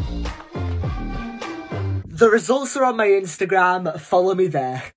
The results are on my Instagram, follow me there.